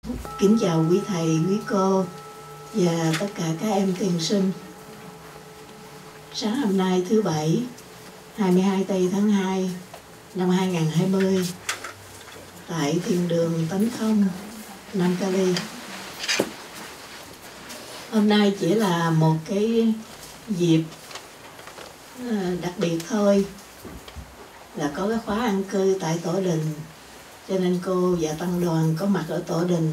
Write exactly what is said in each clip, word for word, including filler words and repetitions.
Kính chào quý thầy, quý cô và tất cả các em tiền sinh. Sáng hôm nay thứ Bảy, hai mươi hai tây tháng hai năm hai nghìn không trăm hai mươi, tại Thiền đường Tánh Không, Nam Cali. Hôm nay chỉ là một cái dịp đặc biệt thôi, là có cái khóa an cư tại tổ đình, cho nên cô và tăng đoàn có mặt ở tổ đình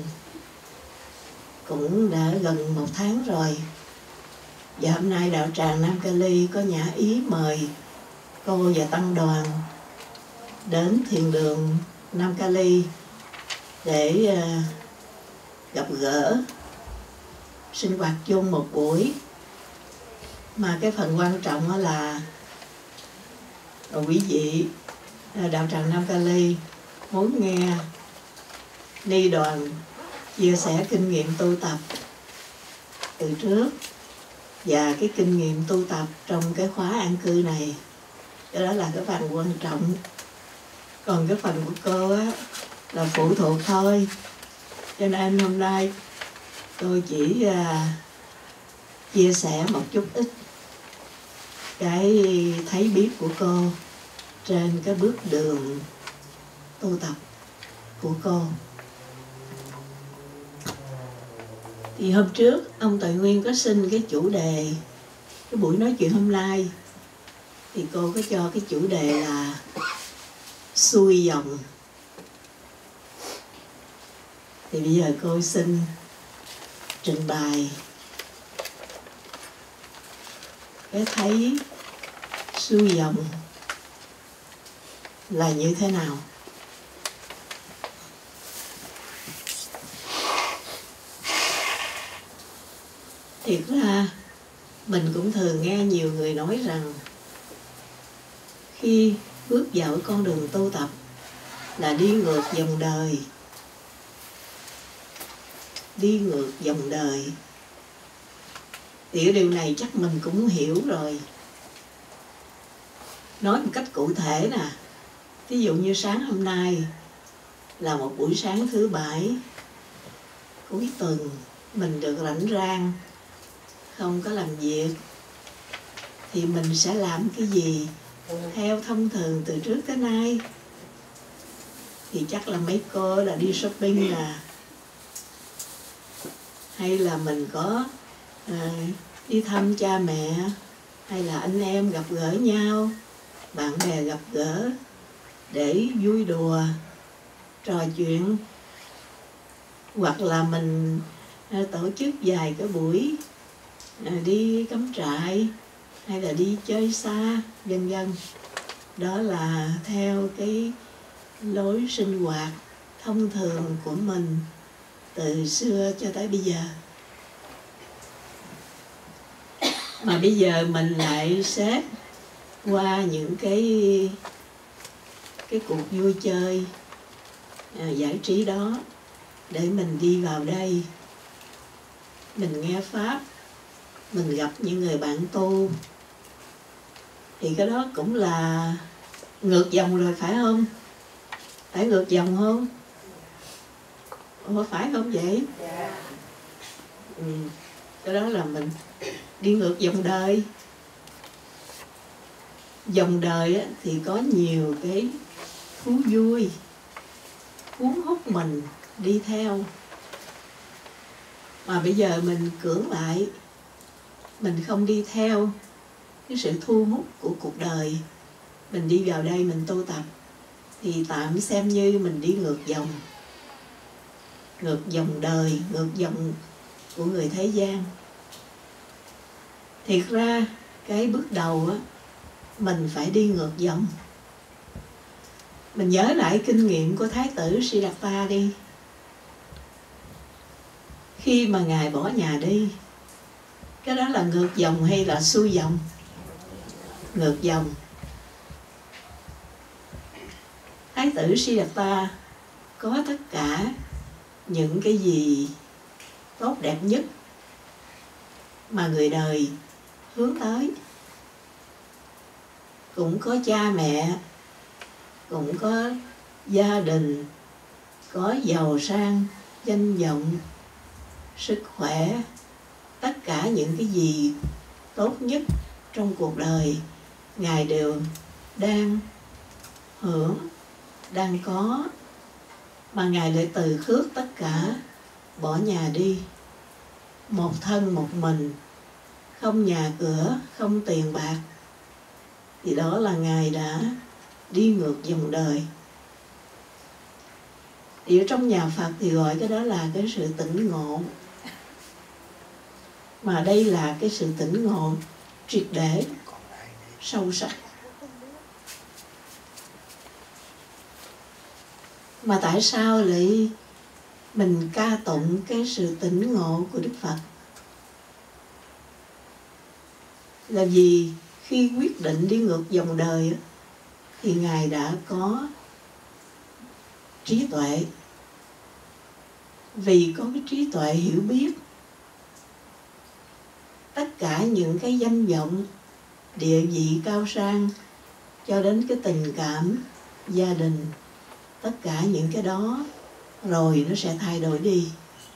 cũng đã gần một tháng rồi. Và hôm nay đạo tràng Nam Cali có nhã ý mời cô và tăng đoàn đến thiền đường Nam Cali để uh, gặp gỡ, sinh hoạt chung một buổi. Mà cái phần quan trọng là quý vị đạo tràng Nam Cali muốn nghe ni đoàn chia sẻ kinh nghiệm tu tập từ trước và cái kinh nghiệm tu tập trong cái khóa an cư này. Cái đó là cái phần quan trọng. Còn cái phần của cô á là phụ thuộc thôi. Cho nên hôm nay tôi chỉ uh, chia sẻ một chút ít cái thấy biết của cô trên cái bước đường tu tập của cô. Thì hôm trước ông Tài Nguyên có xin cái chủ đề cái buổi nói chuyện hôm nay, thì cô có cho cái chủ đề là xuôi dòng. Thì bây giờ cô xin trình bày cái thấy xuôi dòng là như thế nào. Thiệt ra mình cũng thường nghe nhiều người nói rằng khi bước vào con đường tu tập là đi ngược dòng đời. Đi ngược dòng đời. Thì cái điều này chắc mình cũng hiểu rồi. Nói một cách cụ thể nè, ví dụ như sáng hôm nay là một buổi sáng thứ Bảy cuối tuần, mình được rảnh rang, không có làm việc, thì mình sẽ làm cái gì theo thông thường từ trước tới nay? Thì chắc là mấy cô là đi shopping nè, hay là mình có à, đi thăm cha mẹ, hay là anh em gặp gỡ nhau, bạn bè gặp gỡ để vui đùa, trò chuyện. Hoặc là mình à, tổ chức vài cái buổi à, đi cắm trại, hay là đi chơi xa, vân vân. Đó là theo cái lối sinh hoạt thông thường của mình từ xưa cho tới bây giờ. Mà bây giờ mình lại xếp qua những cái cái cuộc vui chơi à, giải trí đó để mình đi vào đây, mình nghe pháp, mình gặp những người bạn tu. Thì cái đó cũng là ngược dòng rồi, phải không? Phải ngược dòng không? Ủa, phải không vậy? Ừ. Cái đó là mình đi ngược dòng đời. Dòng đời á, thì có nhiều cái thú vui cuốn hút mình đi theo. Mà bây giờ mình cưỡng lại, mình không đi theo cái sự thu hút của cuộc đời, mình đi vào đây mình tu tập, thì tạm xem như mình đi ngược dòng. Ngược dòng đời, ngược dòng của người thế gian. Thiệt ra cái bước đầu á, mình phải đi ngược dòng. Mình nhớ lại kinh nghiệm của Thái tử Siddhartha đi. Khi mà Ngài bỏ nhà đi, cái đó là ngược dòng hay là xuôi dòng? Ngược dòng. Thái tử Siddhartha có tất cả những cái gì tốt đẹp nhất mà người đời hướng tới. Cũng có cha mẹ, cũng có gia đình, có giàu sang, danh vọng, sức khỏe, tất cả những cái gì tốt nhất trong cuộc đời Ngài đều đang hưởng, đang có, mà Ngài lại từ khước tất cả, bỏ nhà đi, một thân một mình, không nhà cửa, không tiền bạc, thì đó là Ngài đã đi ngược dòng đời. Thì ở trong nhà Phật thì gọi cái đó là cái sự tỉnh ngộ. Mà đây là cái sự tỉnh ngộ triệt để, sâu sắc. Mà tại sao lại mình ca tụng cái sự tỉnh ngộ của Đức Phật? Là vì khi quyết định đi ngược dòng đời thì Ngài đã có trí tuệ. Vì có cái trí tuệ hiểu biết tất cả những cái danh vọng, địa vị cao sang, cho đến cái tình cảm, gia đình, tất cả những cái đó rồi nó sẽ thay đổi đi.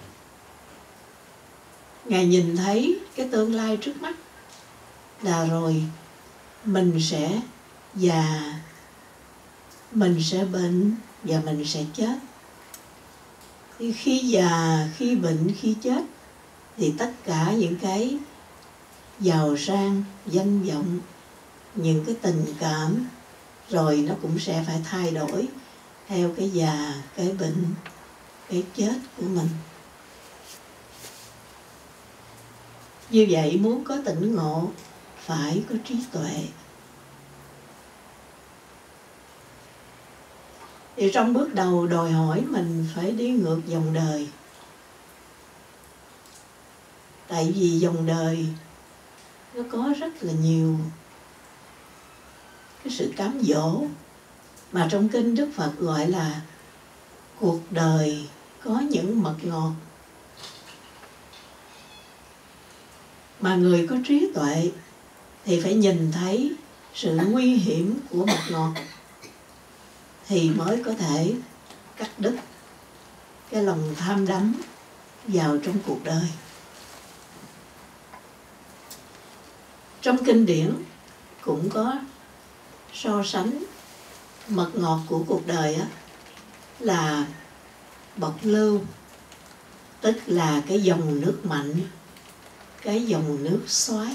Ngài nhìn thấy cái tương lai trước mắt là rồi mình sẽ già, mình sẽ bệnh và mình sẽ chết. Thì khi già, khi bệnh, khi chết thì tất cả những cái giàu sang, danh vọng, những cái tình cảm rồi nó cũng sẽ phải thay đổi theo cái già, cái bệnh, cái chết của mình. Như vậy muốn có tỉnh ngộ phải có trí tuệ. Thì trong bước đầu đòi hỏi mình phải đi ngược dòng đời. Tại vì dòng đời nó có rất là nhiều cái sự cám dỗ, mà trong kinh Đức Phật gọi là cuộc đời có những mật ngọt. Mà người có trí tuệ thì phải nhìn thấy sự nguy hiểm của mật ngọt thì mới có thể cắt đứt cái lòng tham đắm vào trong cuộc đời. Trong kinh điển cũng có so sánh mật ngọt của cuộc đời á, là bọt lưu, tức là cái dòng nước mạnh, cái dòng nước xoáy.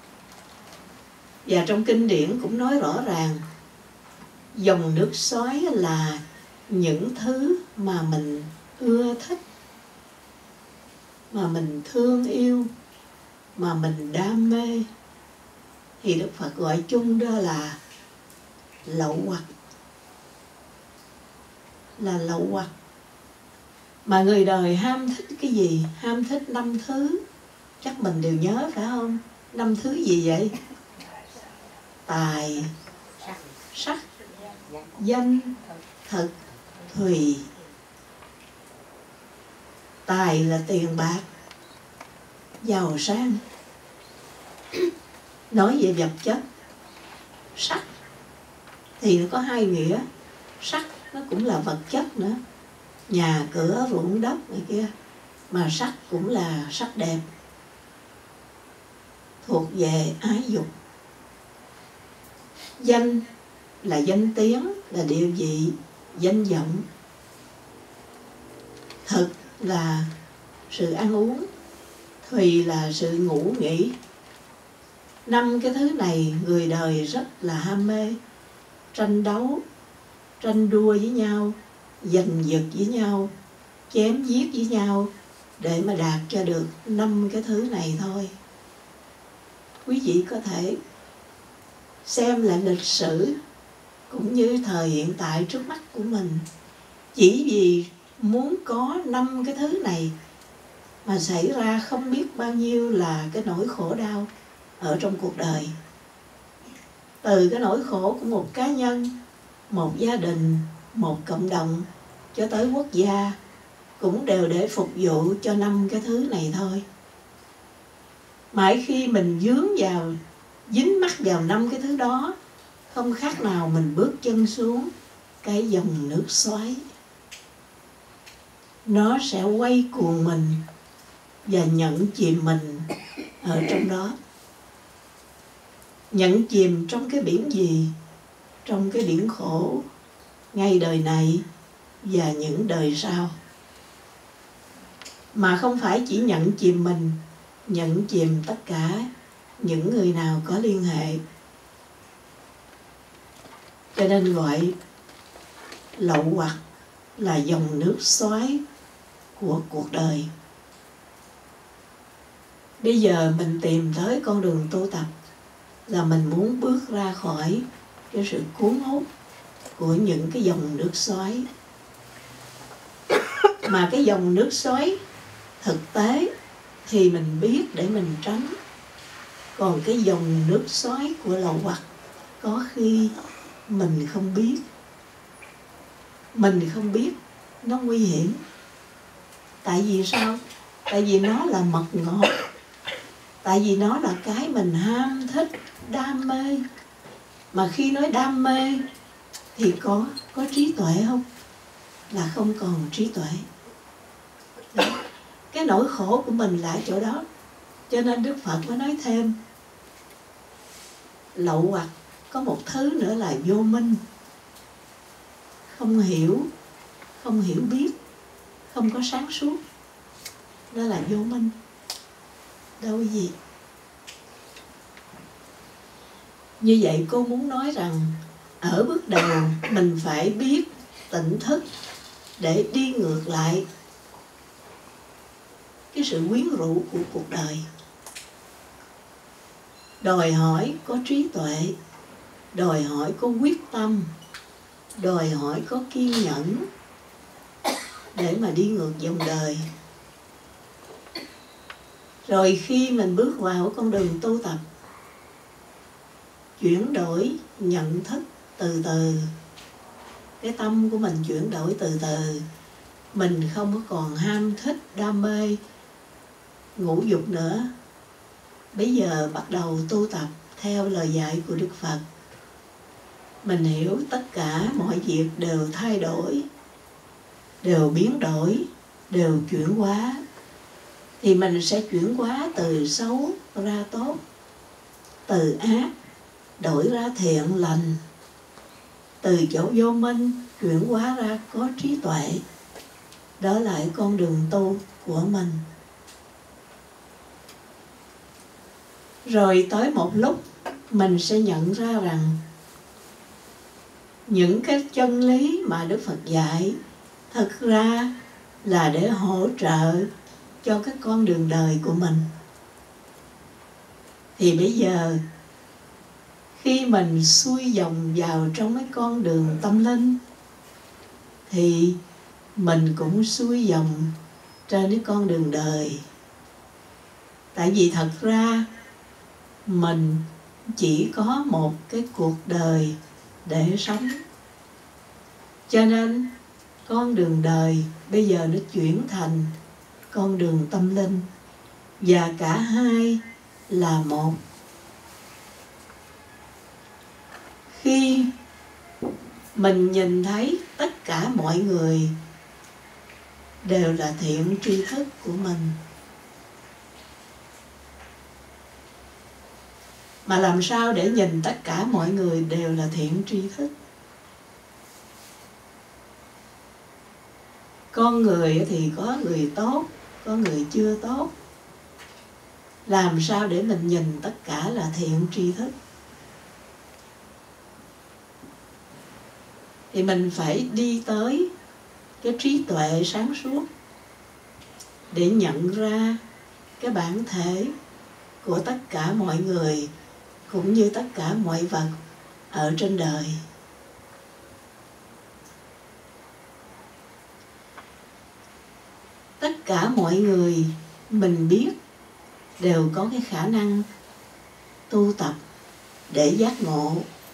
Và trong kinh điển cũng nói rõ ràng dòng nước xoáy là những thứ mà mình ưa thích, mà mình thương yêu, mà mình đam mê, thì Đức Phật gọi chung đó là lậu hoặc. Là lậu hoặc. Mà người đời ham thích cái gì? Ham thích năm thứ. Chắc mình đều nhớ phải không? Năm thứ gì vậy? Tài, sắc, danh, thực, thùy. Tài là tiền bạc, giàu sang, nói về vật chất. Sắc thì nó có hai nghĩa. Sắc nó cũng là vật chất nữa, nhà cửa ruộng đất này kia, mà sắc cũng là sắc đẹp, thuộc về ái dục. Danh là danh tiếng, là địa vị, danh vọng. Thực là sự ăn uống, thùy là sự ngủ nghỉ. Năm cái thứ này người đời rất là ham mê, tranh đấu, tranh đua với nhau, giành giật với nhau, chém giết với nhau để mà đạt cho được năm cái thứ này thôi. Quý vị có thể xem lại lịch sử cũng như thời hiện tại trước mắt của mình. Chỉ vì muốn có năm cái thứ này mà xảy ra không biết bao nhiêu là cái nỗi khổ đau ở trong cuộc đời. Từ cái nỗi khổ của một cá nhân, một gia đình, một cộng đồng cho tới quốc gia cũng đều để phục vụ cho năm cái thứ này thôi. Mãi khi mình dướng vào, dính mắc vào năm cái thứ đó, không khác nào mình bước chân xuống cái dòng nước xoáy. nó sẽ quay cuồng mình và nhận chìm mình ở trong đó. Nhận chìm trong cái biển gì? Trong cái biển khổ, ngay đời này và những đời sau. Mà không phải chỉ nhận chìm mình, nhận chìm tất cả những người nào có liên hệ. Cho nên gọi lậu hoặc là dòng nước xoáy của cuộc đời. Bây giờ mình tìm tới con đường tu tập là mình muốn bước ra khỏi cái sự cuốn hút của những cái dòng nước xoáy. Mà cái dòng nước xoáy thực tế thì mình biết để mình tránh. Còn cái dòng nước xoáy của lậu hoặc có khi mình không biết. Mình không biết nó nguy hiểm. Tại vì sao? Tại vì nó là mật ngọt. Tại vì nó là cái mình ham thích, đam mê. Mà khi nói đam mê thì có, có trí tuệ không? Là không còn trí tuệ. Đó. Cái nỗi khổ của mình là ở chỗ đó. Cho nên Đức Phật mới nói thêm, lậu hoặc có một thứ nữa là vô minh. Không hiểu, không hiểu biết, không có sáng suốt. Đó là vô minh. Đâu gì. Như vậy cô muốn nói rằng ở bước đầu mình phải biết tỉnh thức để đi ngược lại cái sự quyến rũ của cuộc đời. Đòi hỏi có trí tuệ, đòi hỏi có quyết tâm, đòi hỏi có kiên nhẫn để mà đi ngược dòng đời. Rồi khi mình bước vào con đường tu tập, chuyển đổi nhận thức từ từ. Cái tâm của mình chuyển đổi từ từ. Mình không có còn ham thích, đam mê, ngũ dục nữa. Bây giờ bắt đầu tu tập theo lời dạy của Đức Phật. Mình hiểu tất cả mọi việc đều thay đổi, đều biến đổi, đều chuyển hóa. Thì mình sẽ chuyển hóa từ xấu ra tốt, từ ác đổi ra thiện lành, từ chỗ vô minh chuyển hóa ra có trí tuệ. Đó là con đường tu của mình. Rồi tới một lúc mình sẽ nhận ra rằng những cái chân lý mà Đức Phật dạy thực ra là để hỗ trợ cho cái con đường đời của mình. Thì bây giờ khi mình xuôi dòng vào trong cái con đường tâm linh thì mình cũng xuôi dòng trên cái con đường đời. Tại vì thật ra mình chỉ có một cái cuộc đời để sống. Cho nên con đường đời bây giờ nó chuyển thành con đường tâm linh. Và cả hai là một. Khi mình nhìn thấy tất cả mọi người đều là thiện tri thức của mình, mà làm sao để nhìn tất cả mọi người đều là thiện tri thức? Con người thì có người tốt, có người chưa tốt. Làm sao để mình nhìn tất cả là thiện tri thức? Thì mình phải đi tới cái trí tuệ sáng suốt để nhận ra cái bản thể của tất cả mọi người cũng như tất cả mọi vật ở trên đời. Tất cả mọi người mình biết đều có cái khả năng tu tập để giác ngộ.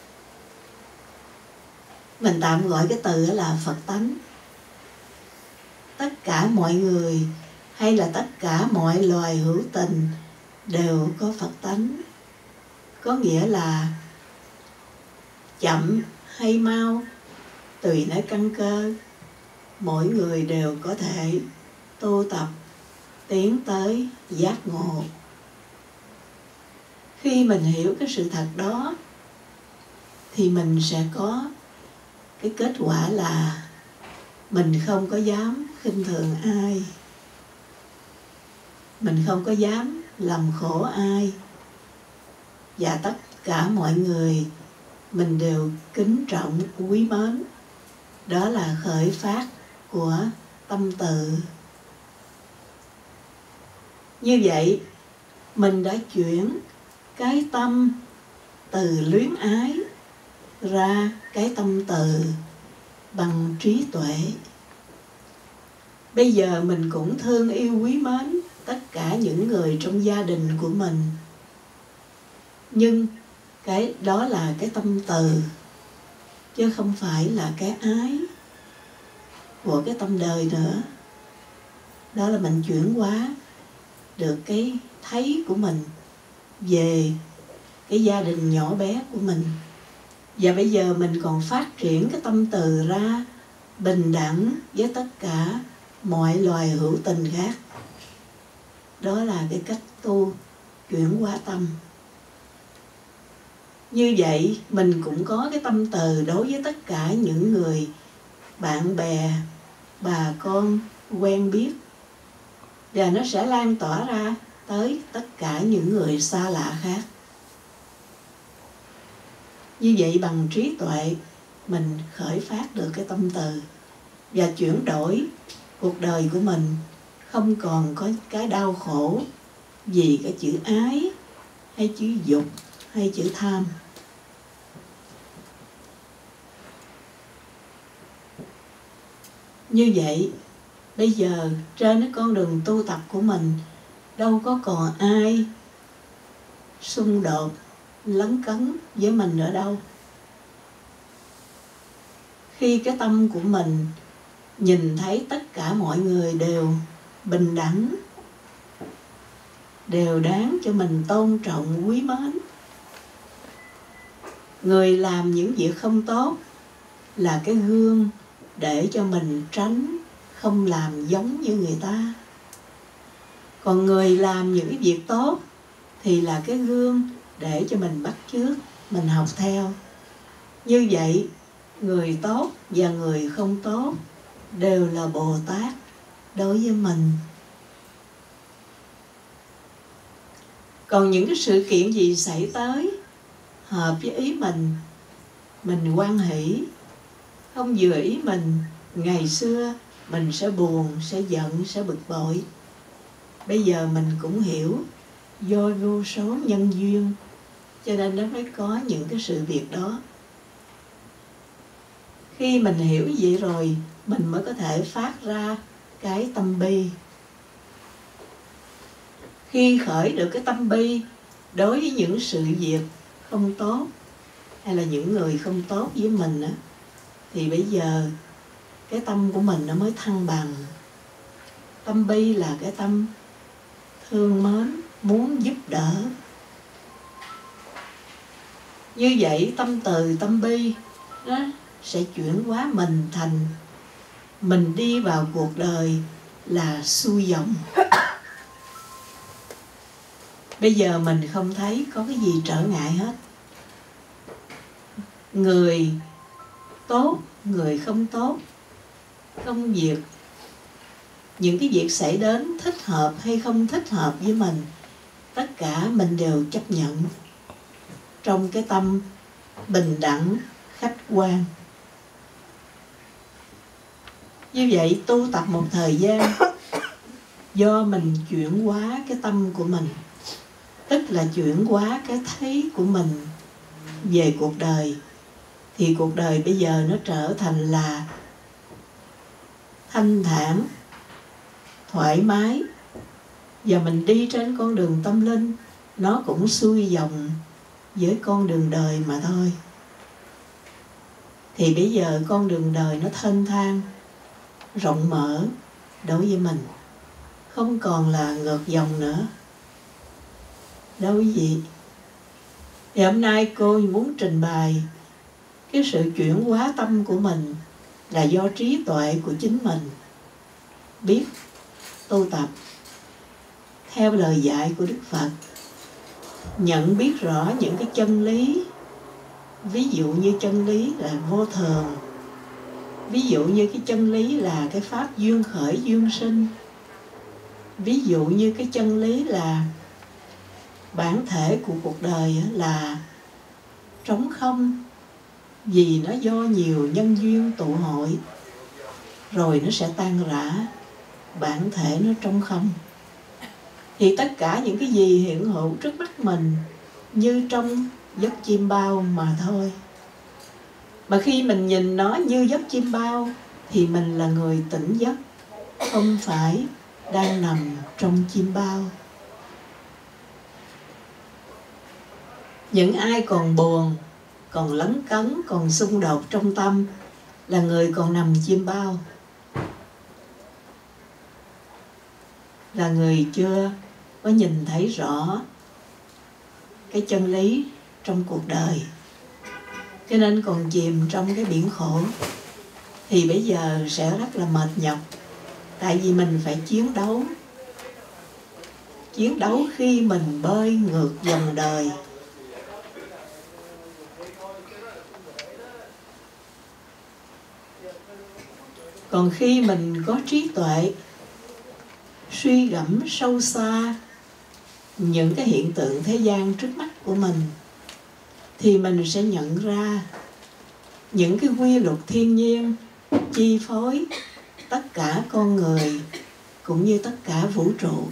Mình tạm gọi cái từ đó là Phật tánh. Tất cả mọi người hay là tất cả mọi loài hữu tình đều có Phật tánh. Có nghĩa là chậm hay mau tùy nơi căn cơ, mỗi người đều có thể tu tập tiến tới giác ngộ. Khi mình hiểu cái sự thật đó thì mình sẽ có cái kết quả là mình không có dám khinh thường ai, mình không có dám làm khổ ai, và tất cả mọi người mình đều kính trọng quý mến. Đó là khởi phát của tâm từ. Như vậy mình đã chuyển cái tâm từ luyến ái ra cái tâm từ bằng trí tuệ. Bây giờ mình cũng thương yêu quý mến tất cả những người trong gia đình của mình. Nhưng cái đó là cái tâm từ, chứ không phải là cái ái của cái tâm đời nữa. Đó là mình chuyển hóa được cái thấy của mình về cái gia đình nhỏ bé của mình. Và bây giờ mình còn phát triển cái tâm từ ra bình đẳng với tất cả mọi loài hữu tình khác. Đó là cái cách tu chuyển hóa tâm. Như vậy mình cũng có cái tâm từ đối với tất cả những người bạn bè, bà con quen biết, và nó sẽ lan tỏa ra tới tất cả những người xa lạ khác. Như vậy bằng trí tuệ mình khởi phát được cái tâm từ và chuyển đổi cuộc đời của mình, không còn có cái đau khổ vì cái chữ ái hay chữ dục hay chữ tham. Như vậy bây giờ trên cái con đường tu tập của mình đâu có còn ai xung đột lấn cấn với mình nữa đâu. Khi cái tâm của mình nhìn thấy tất cả mọi người đều bình đẳng, đều đáng cho mình tôn trọng quý mến. Người làm những việc không tốt là cái gương để cho mình tránh không làm giống như người ta. Còn người làm những cái việc tốt thì là cái gương để cho mình bắt chước, mình học theo. Như vậy, người tốt và người không tốt đều là Bồ Tát đối với mình. Còn những cái sự kiện gì xảy tới hợp với ý mình, mình hoan hỷ. Không vừa ý mình, ngày xưa mình sẽ buồn, sẽ giận, sẽ bực bội. Bây giờ mình cũng hiểu do vô số nhân duyên, cho nên nó mới có những cái sự việc đó. Khi mình hiểu vậy rồi, mình mới có thể phát ra cái tâm bi. Khi khởi được cái tâm bi đối với những sự việc không tốt hay là những người không tốt với mình á, thì bây giờ cái tâm của mình nó mới thăng bằng. Tâm bi là cái tâm thương mến, muốn giúp đỡ. Như vậy tâm từ, tâm bi nó sẽ chuyển hóa mình thành mình đi vào cuộc đời là xuôi dòng. Bây giờ mình không thấy có cái gì trở ngại hết. Người tốt, người không tốt, công việc, những cái việc xảy đến thích hợp hay không thích hợp với mình, tất cả mình đều chấp nhận trong cái tâm bình đẳng, khách quan. Như vậy tu tập một thời gian, do mình chuyển hóa cái tâm của mình, tức là chuyển hóa cái thấy của mình về cuộc đời, thì cuộc đời bây giờ nó trở thành là thanh thản, thoải mái. Và mình đi trên con đường tâm linh, nó cũng xuôi dòng với con đường đời mà thôi. Thì bây giờ con đường đời nó thênh thang, rộng mở đối với mình, không còn là ngược dòng nữa. Đâu quý vị. Thì hôm nay cô muốn trình bày cái sự chuyển hóa tâm của mình là do trí tuệ của chính mình biết tu tập theo lời dạy của Đức Phật, nhận biết rõ những cái chân lý, ví dụ như chân lý là vô thường, ví dụ như cái chân lý là cái pháp duyên khởi duyên sinh, ví dụ như cái chân lý là bản thể của cuộc đời là trống không, vì nó do nhiều nhân duyên tụ hội rồi nó sẽ tan rã, bản thể nó trống không. Thì tất cả những cái gì hiện hữu trước mắt mình như trong giấc chim bao mà thôi. Mà khi mình nhìn nó như giấc chim bao thì mình là người tỉnh giấc, không phải đang nằm trong chim bao. Những ai còn buồn, còn lấn cấn, còn xung đột trong tâm là người còn nằm chim bao, là người chưa có nhìn thấy rõ cái chân lý trong cuộc đời, cho nên còn chìm trong cái biển khổ. Thì bây giờ sẽ rất là mệt nhọc, tại vì mình phải chiến đấu. Chiến đấu khi mình bơi ngược dòng đời. Còn khi mình có trí tuệ, suy gẫm sâu xa những cái hiện tượng thế gian trước mắt của mình, thì mình sẽ nhận ra những cái quy luật thiên nhiên chi phối tất cả con người cũng như tất cả vũ trụ.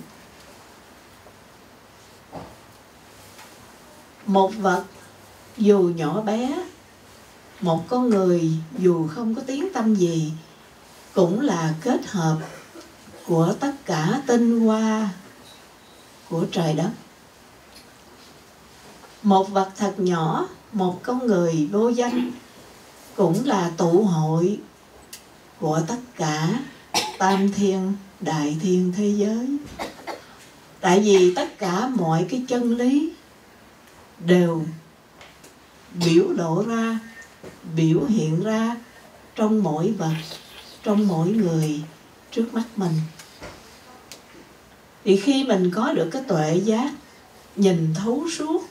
Một vật dù nhỏ bé, một con người dù không có tiếng tăm gì, cũng là kết hợp của tất cả tinh hoa của trời đất. Một vật thật nhỏ, một con người vô danh, cũng là tụ hội của tất cả tam thiên, đại thiên thế giới. Tại vì tất cả mọi cái chân lý đều biểu lộ ra, biểu hiện ra trong mỗi vật, trong mỗi người trước mắt mình. Thì khi mình có được cái tuệ giác, nhìn thấu suốt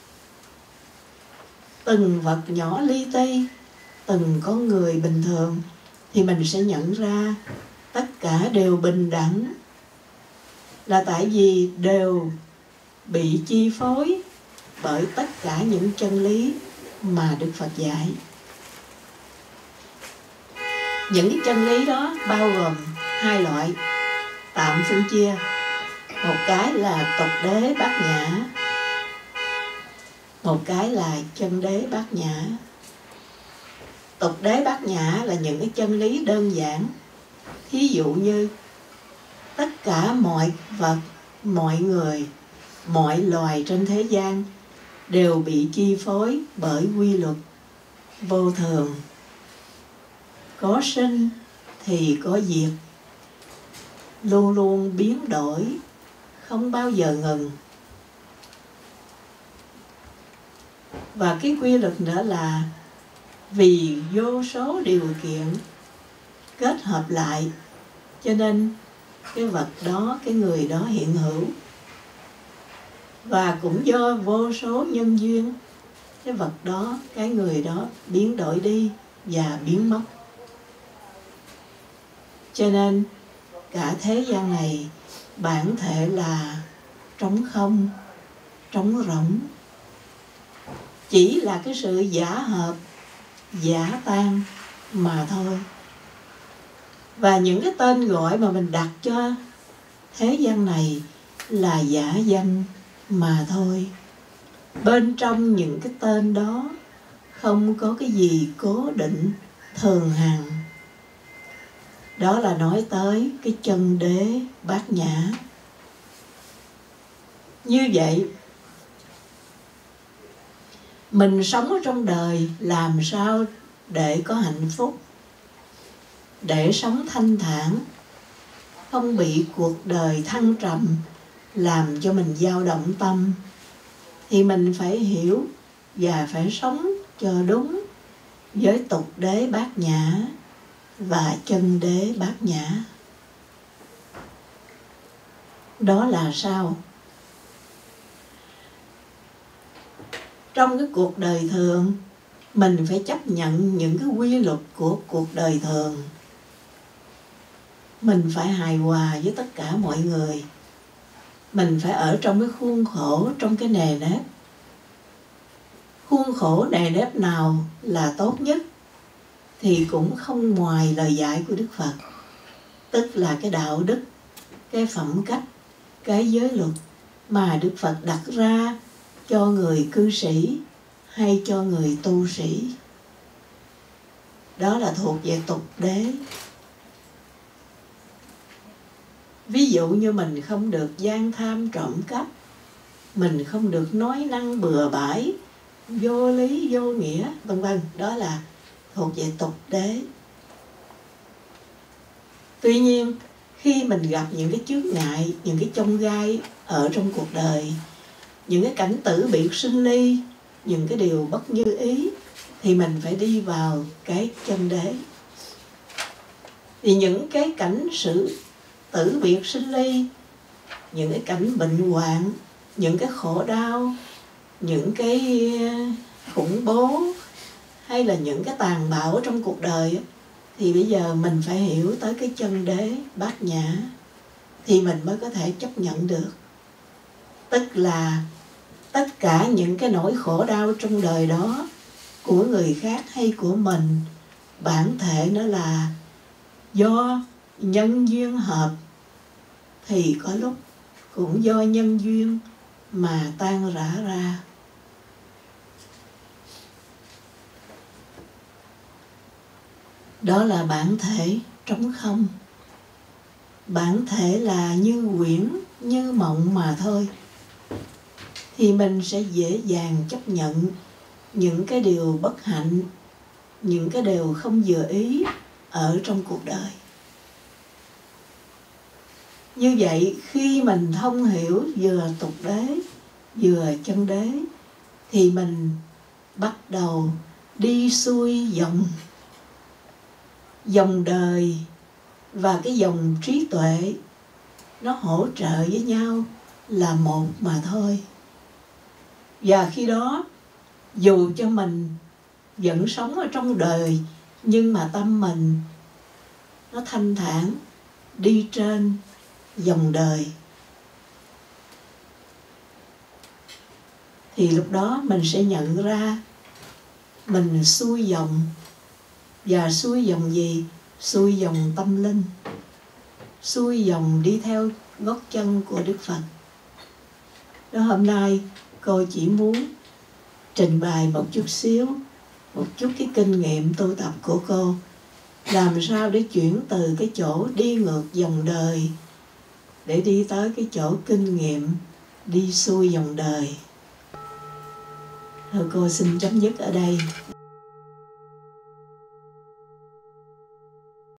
từng vật nhỏ li ti, từng con người bình thường, thì mình sẽ nhận ra tất cả đều bình đẳng, là tại vì đều bị chi phối bởi tất cả những chân lý mà Đức Phật dạy. Những cái chân lý đó bao gồm hai loại tạm phân chia. Một cái là tục đế bát nhã, một cái là chân đế bát nhã. Tục đế bát nhã là những cái chân lý đơn giản. Thí dụ như tất cả mọi vật, mọi người, mọi loài trên thế gian đều bị chi phối bởi quy luật vô thường. Có sinh thì có diệt, luôn luôn biến đổi, không bao giờ ngừng. Và cái quy luật nữa là vì vô số điều kiện kết hợp lại, cho nên cái vật đó, cái người đó hiện hữu. Và cũng do vô số nhân duyên, cái vật đó, cái người đó biến đổi đi và biến mất. Cho nên cả thế gian này bản thể là trống không, trống rỗng. Chỉ là cái sự giả hợp, giả tan mà thôi. Và những cái tên gọi mà mình đặt cho thế gian này là giả danh mà thôi. Bên trong những cái tên đó không có cái gì cố định, thường hằng. Đó là nói tới cái chân đế bát nhã. Như vậy, mình sống ở trong đời làm sao để có hạnh phúc, để sống thanh thản, không bị cuộc đời thăng trầm làm cho mình dao động tâm, thì mình phải hiểu và phải sống cho đúng với tục đế bát nhã, và chân đế bát nhã. Đó là sao? Trong cái cuộc đời thường, mình phải chấp nhận những cái quy luật của cuộc đời thường. Mình phải hài hòa với tất cả mọi người. Mình phải ở trong cái khuôn khổ, trong cái nề nếp. Khuôn khổ nề nếp nào là tốt nhất thì cũng không ngoài lời dạy của Đức Phật. Tức là cái đạo đức, cái phẩm cách, cái giới luật mà Đức Phật đặt ra cho người cư sĩ hay cho người tu sĩ. Đó là thuộc về tục đế. Ví dụ như mình không được gian tham trộm cắp, mình không được nói năng bừa bãi, vô lý, vô nghĩa, vân vân. Đó là thuộc về tục đế. Tuy nhiên, khi mình gặp những cái chướng ngại, những cái chông gai ở trong cuộc đời, những cái cảnh tử biệt sinh ly, những cái điều bất như ý, thì mình phải đi vào cái chân đế. Thì những cái cảnh sự tử biệt sinh ly, những cái cảnh bệnh hoạn, những cái khổ đau, những cái khủng bố hay là những cái tàn bạo trong cuộc đời, thì bây giờ mình phải hiểu tới cái chân đế bát nhã thì mình mới có thể chấp nhận được. Tức là tất cả những cái nỗi khổ đau trong đời đó, của người khác hay của mình, bản thể nó là do nhân duyên hợp, thì có lúc cũng do nhân duyên mà tan rã ra. Đó là bản thể trống không. Bản thể là như quyển, như mộng mà thôi. Thì mình sẽ dễ dàng chấp nhận những cái điều bất hạnh, những cái điều không vừa ý ở trong cuộc đời. Như vậy, khi mình thông hiểu vừa tục đế, vừa chân đế, thì mình bắt đầu đi xuôi dòng dòng đời và cái dòng trí tuệ, nó hỗ trợ với nhau là một mà thôi. Và khi đó, dù cho mình vẫn sống ở trong đời, nhưng mà tâm mình nó thanh thản, đi trên dòng đời, thì lúc đó mình sẽ nhận ra mình xuôi dòng. Và xuôi dòng gì? Xuôi dòng tâm linh, xuôi dòng đi theo gót chân của Đức Phật. Đó, hôm nay cô chỉ muốn trình bày một chút xíu, một chút cái kinh nghiệm tu tập của cô, làm sao để chuyển từ cái chỗ đi ngược dòng đời để đi tới cái chỗ kinh nghiệm đi xuôi dòng đời. Thôi cô xin chấm dứt ở đây.